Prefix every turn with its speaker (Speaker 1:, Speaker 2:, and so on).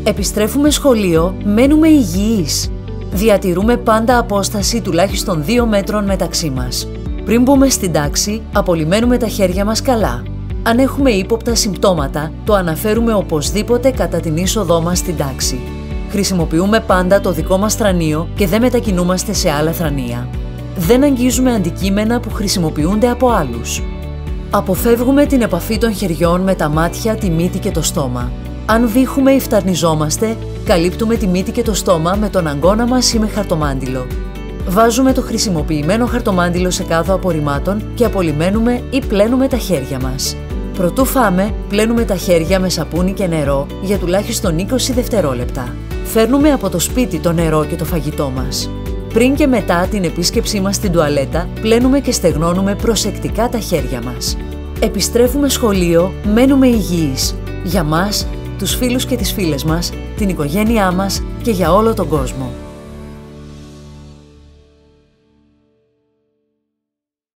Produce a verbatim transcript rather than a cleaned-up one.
Speaker 1: Επιστρέφουμε σχολείο, μένουμε υγιείς. Διατηρούμε πάντα απόσταση τουλάχιστον δύο μέτρων μεταξύ μας. Πριν μπούμε στην τάξη, απολυμμένουμε τα χέρια μας καλά. Αν έχουμε ύποπτα συμπτώματα, το αναφέρουμε οπωσδήποτε κατά την είσοδό μας στην τάξη. Χρησιμοποιούμε πάντα το δικό μας θρανείο και δεν μετακινούμαστε σε άλλα θρανεία. Δεν αγγίζουμε αντικείμενα που χρησιμοποιούνται από άλλους. Αποφεύγουμε την επαφή των χεριών με τα μάτια, τη μύτη και το στόμα. Αν βήχουμε ή φταρνιζόμαστε, καλύπτουμε τη μύτη και το στόμα με τον αγκώνα μας ή με χαρτομάντιλο. Βάζουμε το χρησιμοποιημένο χαρτομάντιλο σε κάδο απορριμμάτων και απολυμμένουμε ή πλένουμε τα χέρια μας. Προτού φάμε, πλένουμε τα χέρια με σαπούνι και νερό για τουλάχιστον είκοσι δευτερόλεπτα. Φέρνουμε από το σπίτι το νερό και το φαγητό μας. Πριν και μετά την επίσκεψή μας στην τουαλέτα, πλένουμε και στεγνώνουμε προσεκτικά τα χέρια μας. Επιστρέφουμε σχολείο, μένουμε υγιείς. Για μας, τους φίλους και τις φίλες μας, την οικογένειά μας και για όλο τον κόσμο.